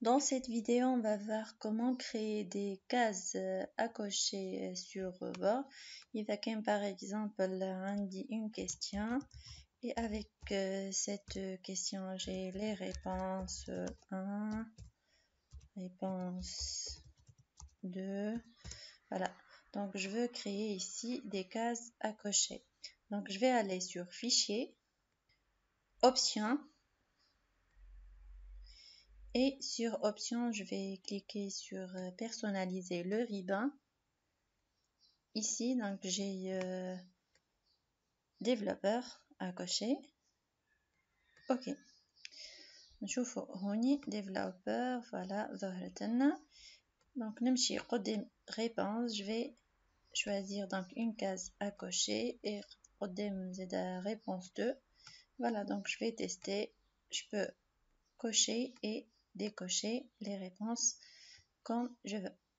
Dans cette vidéo, on va voir comment créer des cases à cocher sur Word. Il va qu'un par exemple indiquer une question et avec cette question, j'ai les réponses 1, réponse 2. Voilà. Donc, je veux créer ici des cases à cocher. Donc, je vais aller sur Fichier, Options. Et sur Options, je vais cliquer sur Personnaliser le ribbon. Ici, donc j'ai Développeur à cocher. OK. نشوفوا هوني développeur, voilà, ظهرت لنا. Donc نمشي قدام réponse, je vais choisir donc une case à cocher et قدام زيد réponse 2. Voilà, donc je vais tester. Je peux cocher et décocher les réponses comme je veux.